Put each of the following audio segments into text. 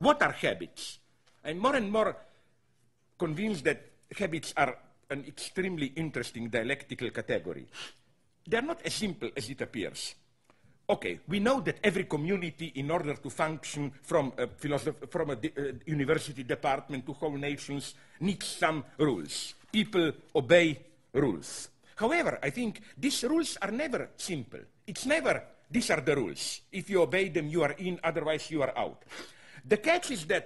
What are habits? I'm more and more convinced that habits are an extremely interesting dialectical category. They're not as simple as it appears. Okay, we know that every community, in order to function from a university department to whole nations, needs some rules. People obey rules. However, I think these rules are never simple. It's never, these are the rules. If you obey them, you are in, otherwise you are out. The catch is that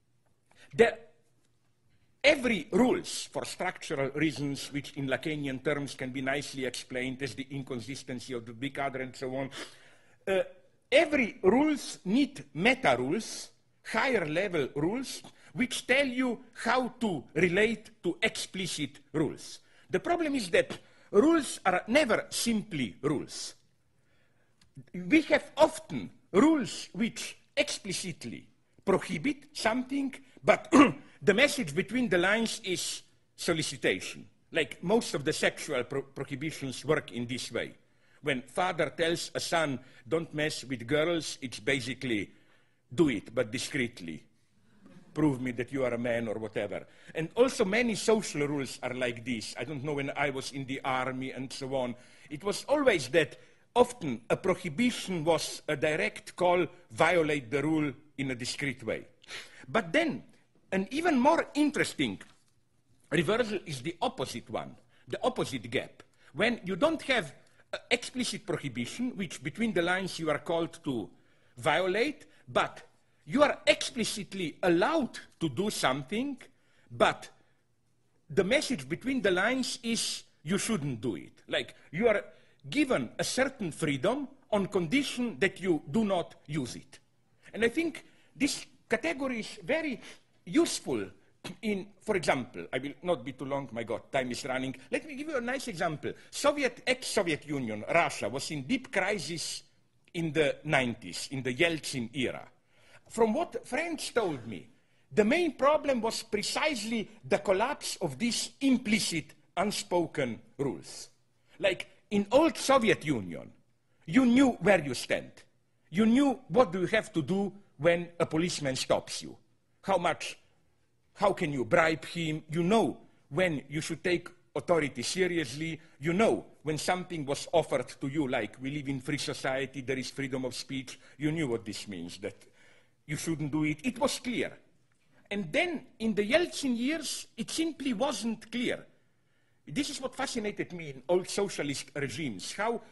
every rules, for structural reasons, which in Lacanian terms can be nicely explained as the inconsistency of the big other and so on, every rules need metarules, higher level rules, which tell you how to relate to explicit rules. The problem is that rules are never simply rules. We have often rules which explicitly prohibit something, but the message between the lines is solicitation. Like most of the sexual prohibitions work in this way. When father tells a son, don't mess with girls, it's basically, do it, but discreetly. Prove me that you are a man or whatever. And also many social rules are like this. I don't know, when I was in the army and so on, it was always that often a prohibition was a direct call, violate the rule in a discreet way. But then, an even more interesting reversal is the opposite one, the opposite gap. When you don't have explicit prohibition, which between the lines you are called to violate, but you are explicitly allowed to do something, but the message between the lines is you shouldn't do it. Like you are given a certain freedom on condition that you do not use it. And I think this category is very useful in, for example, I will not be too long, my God, time is running. Let me give you a nice example. Ex-Soviet Union, Russia, was in deep crisis in the 90s, in the Yeltsin era. From what friends told me, the main problem was precisely the collapse of these implicit, unspoken rules. Like in old Soviet Union, you knew where you stand. You knew what do you have to do when a policeman stops you. How can you bribe him? You know when you should take authority seriously. You know when something was offered to you, like we live in free society, there is freedom of speech. You knew what this means, that you shouldn't do it. It was clear. And then in the Yeltsin years, it simply wasn't clear. This is what fascinated me in old socialist regimes, how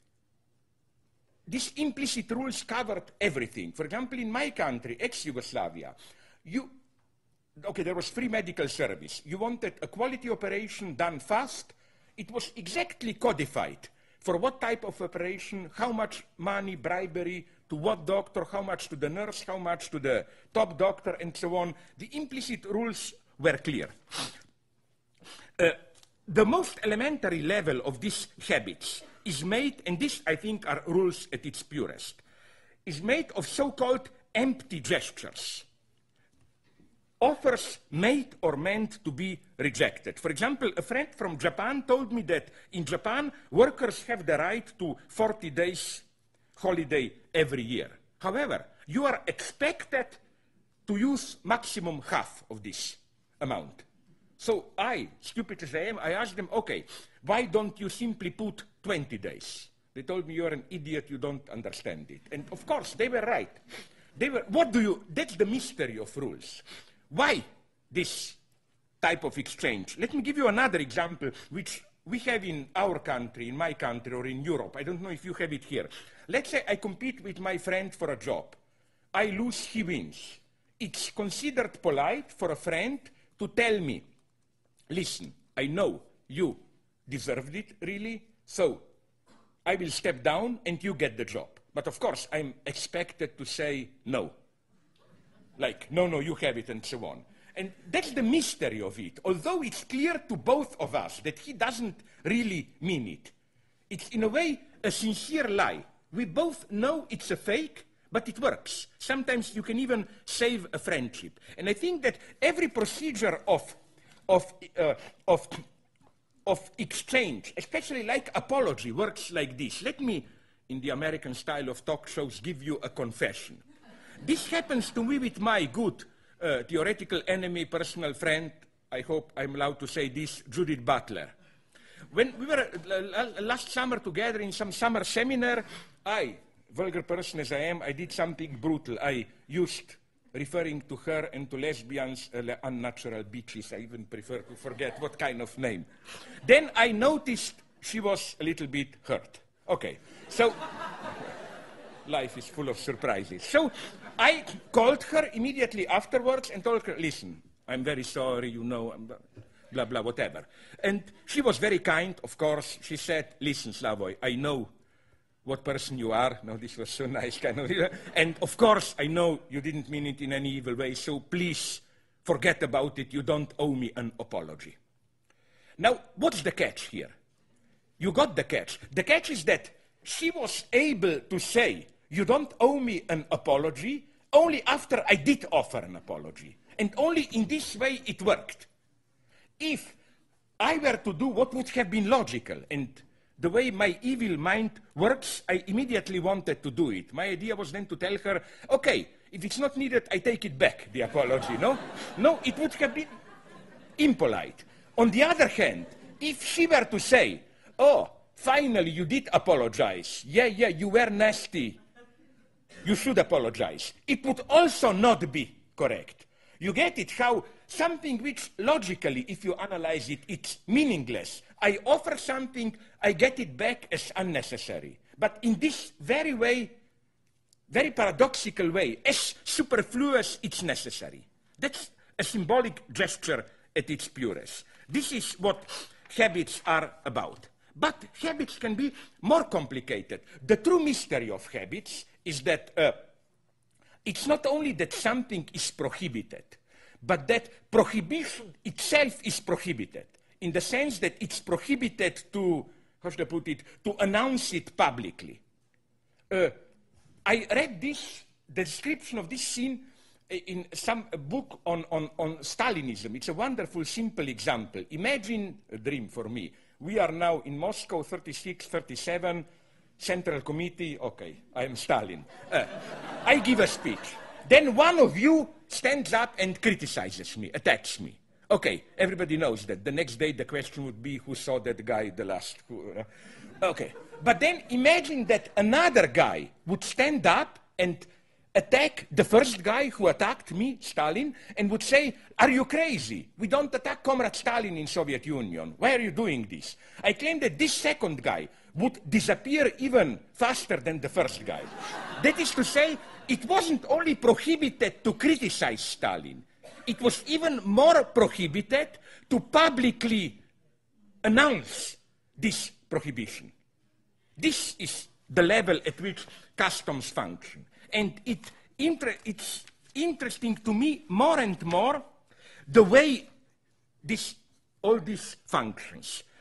these implicit rules covered everything. For example, in my country, ex-Yugoslavia, there was free medical service. You wanted a quality operation done fast. It was exactly codified for what type of operation, how much money, bribery, to what doctor, how much to the nurse, how much to the top doctor, and so on. The implicit rules were clear. The most elementary level of these habits is made, and this I think are rules at its purest, is made of so-called empty gestures. Offers made or meant to be rejected. For example, a friend from Japan told me that in Japan, workers have the right to 40 days holiday every year. However, you are expected to use maximum half of this amount. So I, stupid as I am, I asked them, okay, why don't you simply put 20 days? They told me, you're an idiot, you don't understand it. And of course, they were right. That's the mystery of rules. Why this type of exchange? Let me give you another example, which we have in our country, in my country, or in Europe. I don't know if you have it here. Let's say I compete with my friend for a job. I lose, he wins. It's considered polite for a friend to tell me, listen, I know you deserved it, really, so I will step down and you get the job. But of course, I'm expected to say no. Like, no, you have it, and so on. And that's the mystery of it. Although it's clear to both of us that he doesn't really mean it. It's, in a way, a sincere lie. We both know it's a fake, but it works. Sometimes you can even save a friendship. And I think that every procedure of exchange, especially like apology, works like this. Let me, in the American style of talk shows, give you a confession. This happens to me with my good theoretical enemy, personal friend, I hope I'm allowed to say this, Judith Butler. When we were last summer together in some summer seminar, I, vulgar person as I am, I did something brutal. I used, referring to her and to lesbians, unnatural bitches. I even prefer to forget what kind of name. Then I noticed she was a little bit hurt. Okay, so life is full of surprises. So I called her immediately afterwards and told her, listen, I'm very sorry, you know, blah, blah, whatever. And she was very kind, of course. She said, listen, Slavoj, I know what person you are. No, this was so nice, kind of. And of course, I know you didn't mean it in any evil way, so please forget about it. You don't owe me an apology. Now, what's the catch here? You got the catch. The catch is that she was able to say, you don't owe me an apology, only after I did offer an apology. And only in this way it worked. If I were to do what would have been logical, and the way my evil mind works, I immediately wanted to do it. My idea was then to tell her, okay, if it's not needed, I take it back, the apology, no? No, it would have been impolite. On the other hand, if she were to say, oh, finally you did apologize, yeah, you were nasty, you should apologize, it would also not be correct. You get it, how something which logically, if you analyze it, it's meaningless. I offer something, I get it back as unnecessary. But in this very way, very paradoxical way, as superfluous, it's necessary. That's a symbolic gesture at its purest. This is what habits are about. But habits can be more complicated. The true mystery of habits is that it's not only that something is prohibited, but that prohibition itself is prohibited, in the sense that it's prohibited to, how should I put it, to announce it publicly. I read this, the description of this scene in some book on Stalinism. It's a wonderful, simple example. Imagine a dream for me. We are now in Moscow, 36, 37, Central Committee, okay, I am Stalin. I give a speech. Then one of you stands up and criticizes me, attacks me. Okay, everybody knows that. The next day the question would be, who saw that guy the last? Okay, but then imagine that another guy would stand up and attack the first guy who attacked me, Stalin, and would say, are you crazy? We don't attack Comrade Stalin in Soviet Union. Why are you doing this? I claim that this second guy would disappear even faster than the first guy. That is to say, it wasn't only prohibited to criticize Stalin, it was even more prohibited to publicly announce this prohibition. This is the level at which customs function. And it's interesting to me more and more the way all this functions.